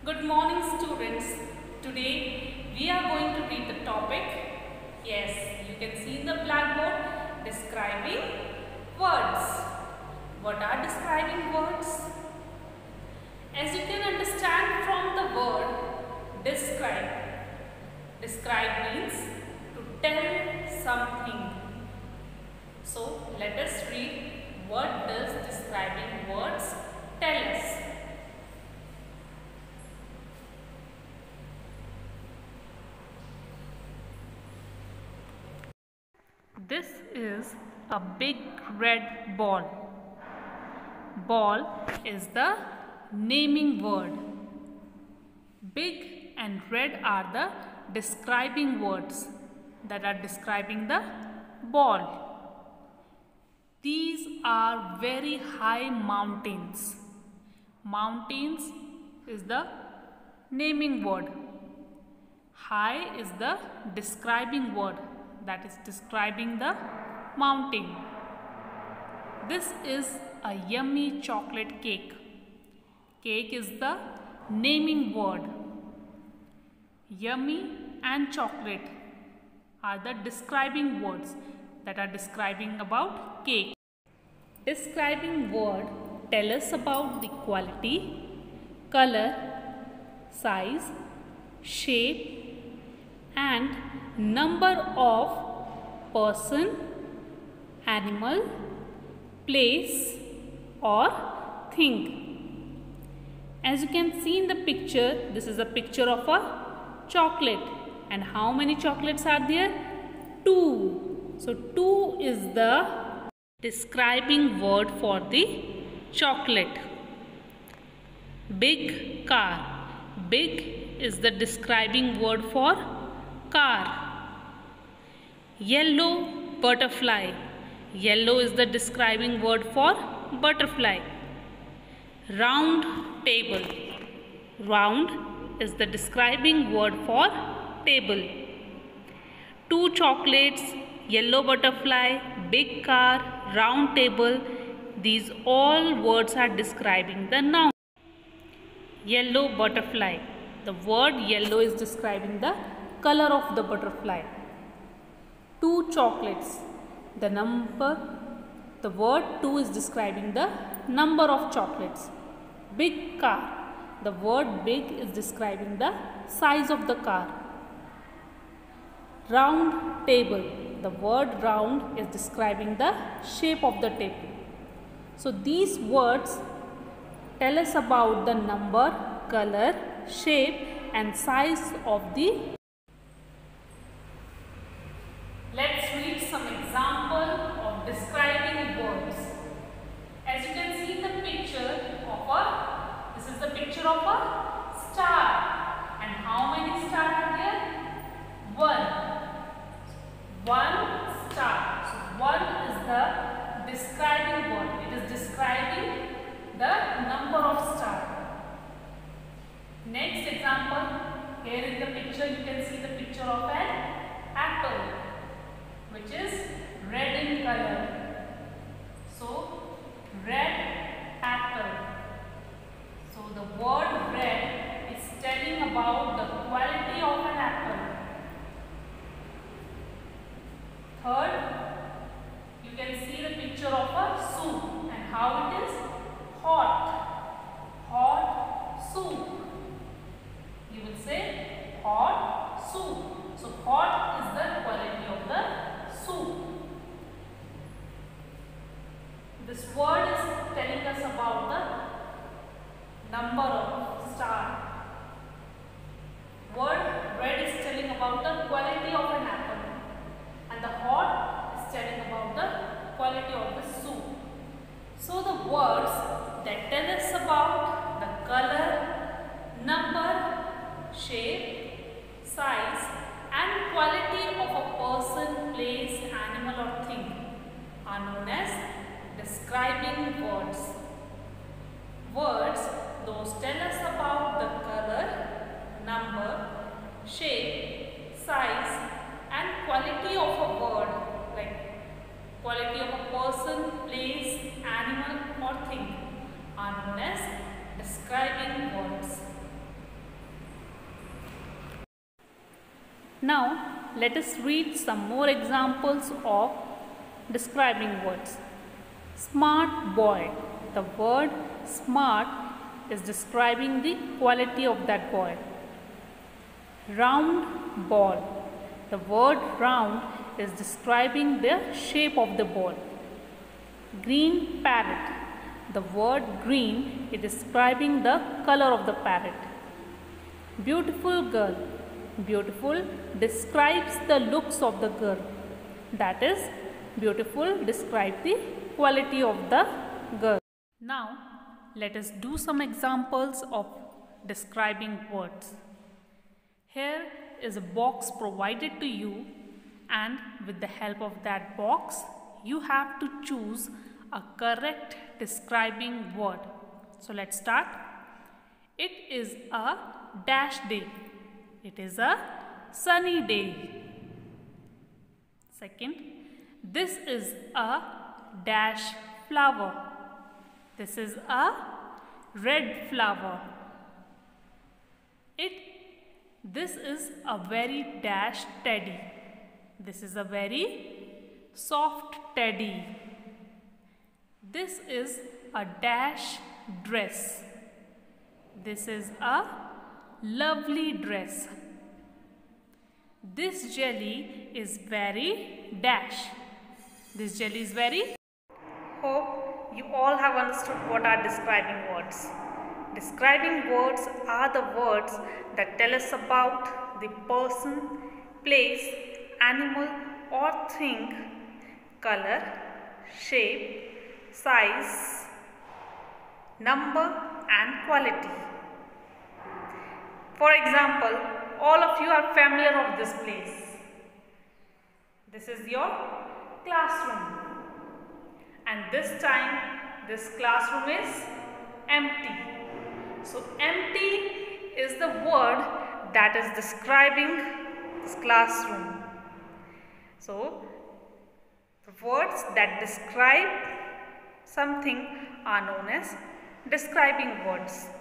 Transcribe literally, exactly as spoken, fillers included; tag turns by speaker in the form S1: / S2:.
S1: Good morning students. Today we are going to read the topic. Yes, you can see in the blackboard describing words. What are describing words? As you can understand from the word describe. Describe means to tell something. So let us read what does describing words tell us. This is a big red ball. Ball is the naming word. Big and red are the describing words that are describing the ball. These are very high mountains. Mountains is the naming word. High is the describing word that is describing the mountain. This is a yummy chocolate cake. Cake is the naming word. Yummy and chocolate are the describing words that are describing about cake. Describing word tell us about the quality, color, size, shape and number of person, animal, place or thing. As you can see in the picture, this is a picture of a chocolate. And how many chocolates are there? Two. So two is the describing word for the chocolate. Big car. Big is the describing word for car. Yellow butterfly. Yellow is the describing word for butterfly. Round table. Round is the describing word for table. Two chocolates, yellow butterfly, big car, round table. These all words are describing the noun. Yellow butterfly. The word yellow is describing the color of the butterfly. Two chocolates. The number, the word two is describing the number of chocolates. Big car. The word big is describing the size of the car. Round table. The word round is describing the shape of the table. So these words tell us about the number, color, shape and size of the. Let's read some example of describing words. As you can see in the picture of a, this is the picture of a star. And how many stars are there? One. One star. So one is the describing word. It is describing the number of stars. Next example, here in the picture you can see the picture of an apple, which is red in color. So, red apple. So, the word red is telling about the quality of an apple. Third, you can see the picture of a soup and how it is hot. Hot soup. You will say hot soup. So, hot is the quality of the soup. This word is telling us about the number of stars. Word red is telling about the quality of an apple. And the hot is telling about the quality of the soup. So the words that tell us about the color, number, shape, size and quality of a person, place, animal or thing are known as describing words. Words, those tell us about the color, number, shape, size and quality of a word, like quality of a person, place, animal or thing are known as describing words. Now let us read some more examples of describing words. Smart boy. The word smart is describing the quality of that boy. Round ball. The word round is describing the shape of the ball. Green parrot. The word green is describing the color of the parrot. Beautiful girl. Beautiful describes the looks of the girl. That is, beautiful describes the quality of the girl. Now, let us do some examples of describing words. Here is a box provided to you, and with the help of that box, you have to choose a correct describing word. So let's start. It is a dash day. It is a sunny day. Second, this is a dash flower. This is a red flower. It this is a very dash teddy. This is a very soft teddy. This is a dash dress. This is a lovely dress. This jelly is very dash. This jelly is very. Hope you all have understood what are describing words. Describing words are the words that tell us about the person, place, animal or thing, color, shape, size, number and quality. For example, all of you are familiar of this place. This is your classroom. And this time, this classroom is empty. So, empty is the word that is describing this classroom. So, the words that describe something are known as describing words.